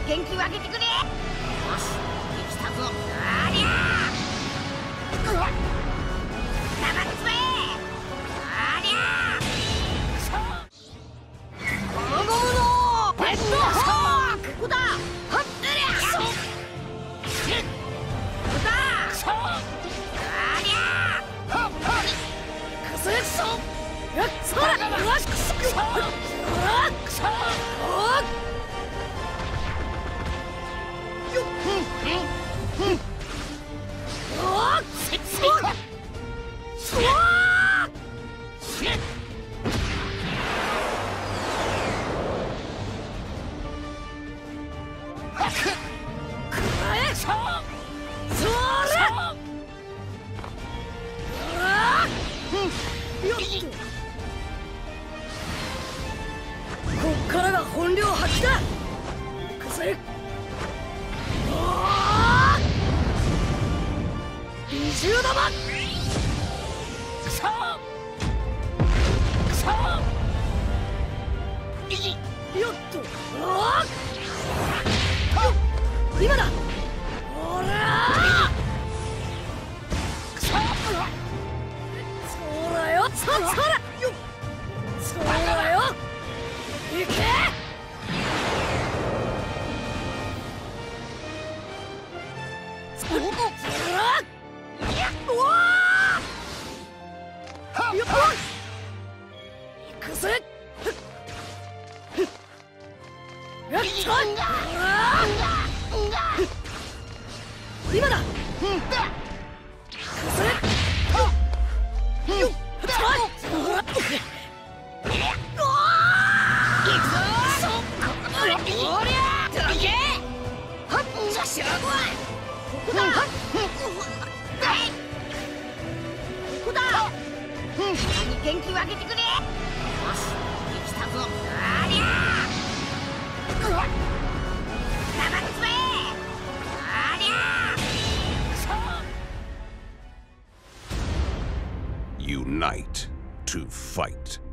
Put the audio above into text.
元気をあげてくれ。よし、できたぞ。ありゃー。生つめ。ありゃー。ゴムゴムのペットホーク。ここだ。はっ。ここだ。ありゃー。くそくそ。やっそら。うわっくそくそ。うわっくそ。こっからが本領発揮だ。行くぜ。二重玉。くそくそ。よっと。今だ。ほらくそ。そうだよ。そらよ。そうだよ。いけ。行くぜ。今だ。元気をあげてくれ。よし、できたぞ。ありゃー。生つめ。ありゃー。 Unite to fight.